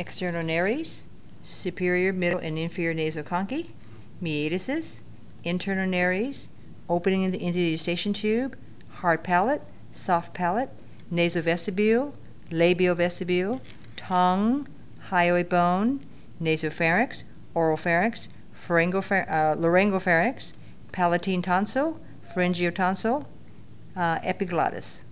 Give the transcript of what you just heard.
external nares, superior, middle, and inferior nasoconchi, meatuses, internal nares, opening into the eustachian tube, hard palate, soft palate, nasovestibule, labial vestibule, tongue, hyoid bone, nasopharynx, oropharynx, laryngopharynx, palatine tonsil, pharyngeotonsil, epiglottis.